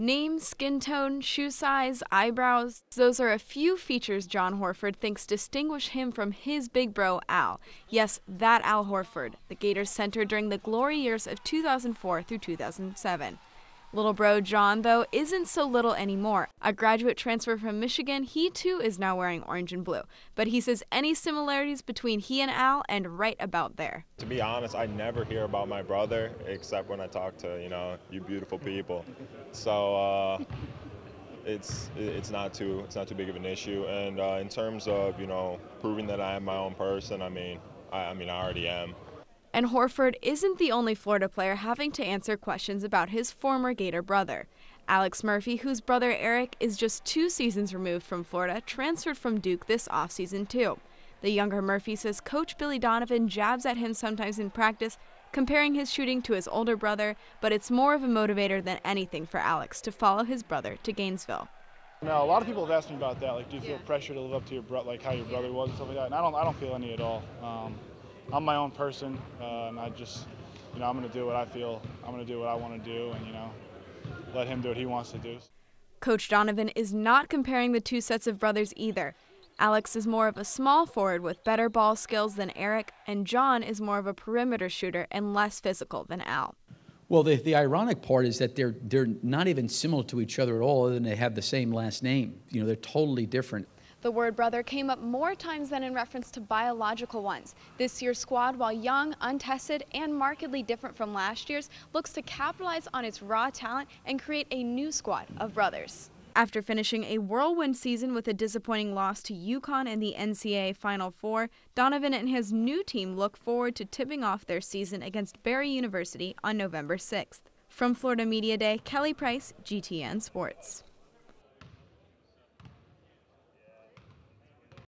Name, skin tone, shoe size, eyebrows, those are a few features John Horford thinks distinguish him from his big bro, Al. Yes, that Al Horford, the Gators center during the glory years of 2004 through 2007. Little bro John, though, isn't so little anymore. A graduate transfer from Michigan, he too is now wearing orange and blue. But he says any similarities between he and Al, and right about there. To be honest, I never hear about my brother except when I talk to, you beautiful people. So it's not too big of an issue. And in terms of, proving that I am my own person, I already am. And Horford isn't the only Florida player having to answer questions about his former Gator brother. Alex Murphy, whose brother Eric is just 2 seasons removed from Florida, transferred from Duke this offseason too. The younger Murphy says Coach Billy Donovan jabs at him sometimes in practice, comparing his shooting to his older brother, but it's more of a motivator than anything for Alex to follow his brother to Gainesville. Now, a lot of people have asked me about that. Like, do you feel pressure to live up to your like how your brother was and stuff like that? And I don't feel any at all. I'm my own person, and I just, I'm going to do what I feel. I'm going to do what I want to do, and let him do what he wants to do. Coach Donovan is not comparing the 2 sets of brothers either. Alex is more of a small forward with better ball skills than Eric, and John is more of a perimeter shooter and less physical than Al. Well, the ironic part is that they're not even similar to each other at all, other than they have the same last name. They're totally different. The word brother came up more times than in reference to biological ones. This year's squad, while young, untested, and markedly different from last year's, looks to capitalize on its raw talent and create a new squad of brothers. After finishing a whirlwind season with a disappointing loss to UConn in the NCAA Final Four, Donovan and his new team look forward to tipping off their season against Barry University on November 6th. From Florida Media Day, Kelly Price, GTN Sports.